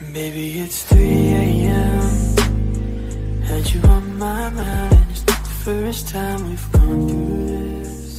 Baby, it's 3 a.m. Had you on my mind, and it's not the first time we've gone through this.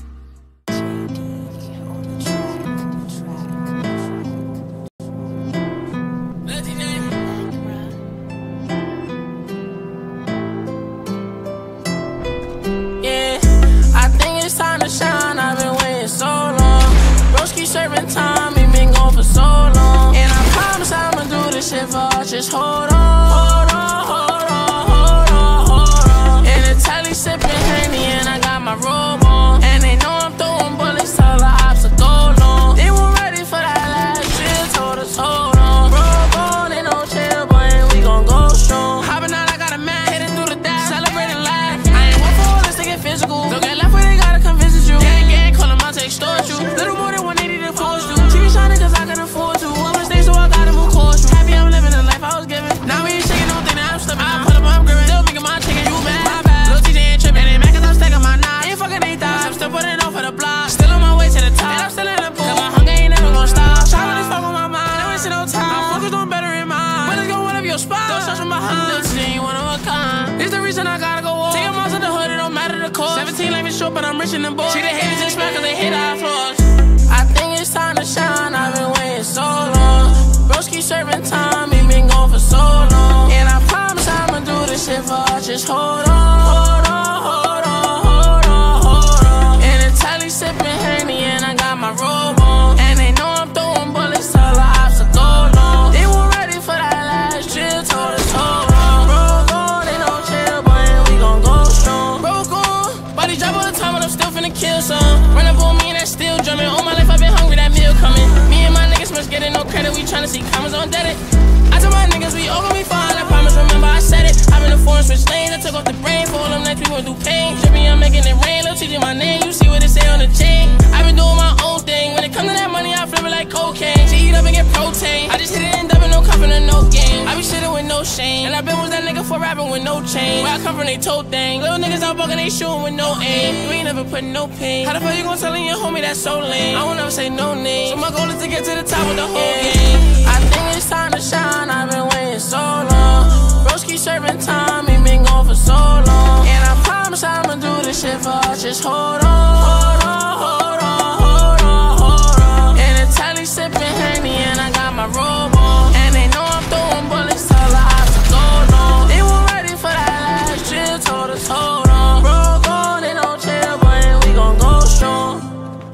Yeah, I think it's time to shine. I've been waiting so long. Broski serving time, we been gone for so long. And I promise I'ma do this shit for us. Just hold on, hold on, hold on, hold on, hold on. And the telly sipping Henny, and I got my robe on. And they know I'm throwing bullets till the ops are go long. They weren't ready for that last shit, told us hold on. Robe on, ain't no chill, but we gon' go strong. Hopping out, I got a man, hitting through the dash, celebrating life. I ain't one for all this to get physical. Don't get left where they gotta come visit you. Gang, gang, call them out to extort you. Little more than 180 to force you. TV shining cause I can afford to. I'm a stay so I gotta move caution. Happy I'm living the life I was given. Now we ain't shaking, don't think that I'm slipping. I pull up, I'm gripping. Still making my chicken, you bad. My bad. Lil' TJ ain't tripping. Ain't mad cause I'm stacking my knot. Ain't fucking they thighs. I'm still putting on for the block. Still on my way to the top. And I'm still in the pool. Cause my hunger ain't never gonna stop. Shopping is fuck with my mind. I ain't wasting no time. I'm focused on better in mind. But it's gon' one up your spot. Don't search from behind. Lil' TJ ain't one of a kind. It's the reason I gotta go off. Take them out to the hood, it don't matter the cost. 17 life is short, but I'm rich in the board. See the haters just smack cause they hit our floors. I think it's time to shine. I've been waiting so long. Broski serving time, we been gone for so long. And I promise I'ma do this shit for us. Just hold on, hold on, hold on, hold on, hold on. And the telly sipping Henny, and I got my robe on. And they know I'm throwing bullets till the ops are go long. They weren't ready for that last drill, told us hold on. Broke on, they don't chill, but we gon' go strong. Broke on, body drop all the time, but I'm still finna kill some. Run up on me and that still drumming. All my life I've been hungry, that meal coming. Me and my niggas must getting no credit, we tryna see comments on Reddit. I told my niggas we all gon' be fine, I promise, remember I said it. I'm in the foreign switch lanes, I took off the brain. For all them nights we went through pain. Dripping, I'm making it rain, Lil' TJ my name, you see what it say on the chain. I've been doing my own thing, when it comes to that money I flip it like cocaine. She eat up and get protein, I just hit it and dubbing, no cuffing and no game. I be shitting with no shame, and I been with that nigga for rapping with no chain. Where I come from they toe thing, little niggas out bugging they shooting with no aim. You ain't never put no pain, how the fuck you gon' tell your homie that's so lame? I won't never say no name, so my goal is to get to the top with the whole game. I think it's time to shine, I've been waiting so long. Broski serving time, we been gone for so long. And I promise I'ma do this shit for us. Just hold on, hold on, hold on, hold on, hold on. And the telly sipping Henny, and I got my robe on. And they know I'm throwing bullets till the ops are go long. They weren't ready for that last drill, told us hold on. Broke on, they don't chill, but we gon' go strong.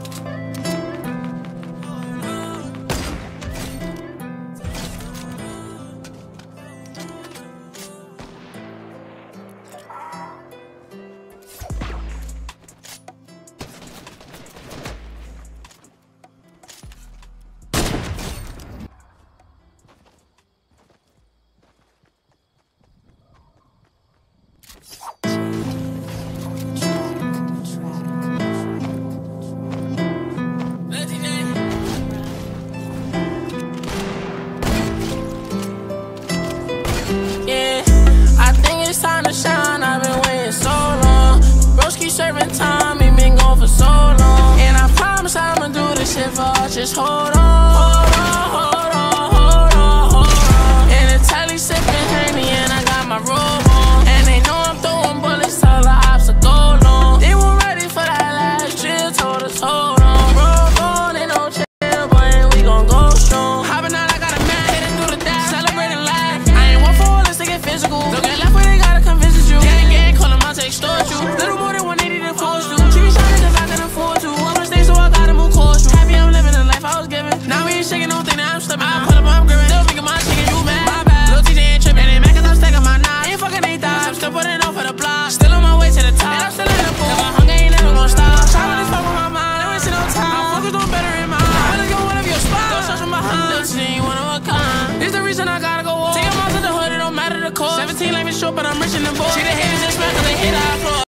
Time to shine, I've been waiting so long. Broski serving time, we been gone for so long. And I promise I'ma do this shit for us. Just hold on, hold on, hold on, hold on, hold on. And the telly sipping Henny, and I got my robe on. And they know I'm throwing bullets till the ops are go long. They weren't ready for that last drill, told us hold on. Broke on, they don't chill, but we gon' go strong. Hopping out, I got a man, hitting through the dash, celebrating life. I ain't one for all this to get physical. Don't get left where they gotta come visit you. Gang, gang, call them out to extort you. Little more than 180 to force you. TV shining cause I can afford to. I'm a stay so I gotta move caution. Happy I'm living the life I was given. Now we ain't shaking, don't think that I'm slipping. I pull up, I'm gripping. Still making my chicken, you bad. My bad. Lil' TJ ain't tripping. Ain't mad cause I'm stacking my knot. Ain't fucking they thighs. I'm still putting on for the block. Still on my way to the top. And I'm still in the pool. Cause my hunger ain't never gonna stop. Shopping is fuck with my mind. I ain't wasting no time. I'm focused on better in mind. But it's gon' one up your spot. Don't search from behind. Lil' TJ ain't one of a kind. It's the reason I gotta go off. Take them out to the hood, it don't matter the cost. 17 life is short, but I'm rich in the board. See the haters just smack cause they hit our floor.